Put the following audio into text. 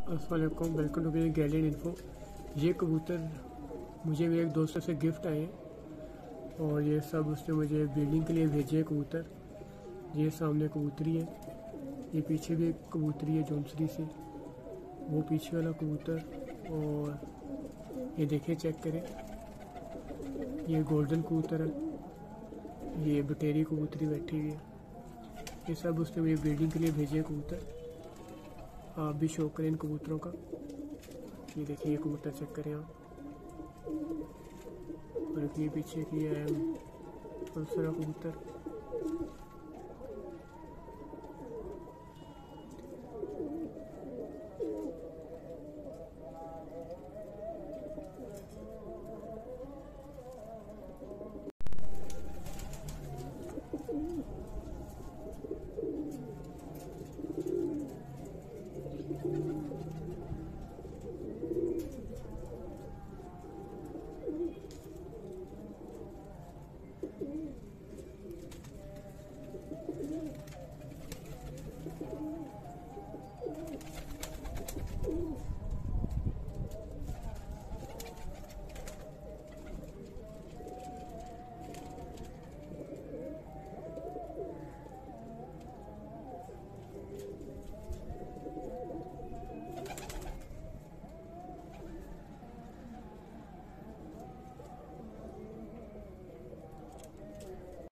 अस्सलाम वालेकुम, welcome to मेरी गैलेरियन इन्फो। ये कबूतर मुझे मेरे एक दोस्त से गिफ्ट आए और ये सब उसने मुझे ब्रीडिंग के लिए भेजे कबूतर। ये सामने कबूतरी है, ये पीछे भी एक कबूतरी है जोंसरी से, वो पीछे वाला कबूतर, और ये देखिए चेक करें, ये गोल्डन कबूतर है, ये बटेरी कबूतरी बैठी हुई है। ये सब उसने मुझे ब्रीडिंग के लिए भेजे कबूतर। आप भी शौक करें इन कबूतरों का। ये देखिए, ये कबूतर चेक करें आप, और ये पीछे की है दूसरा कबूतर।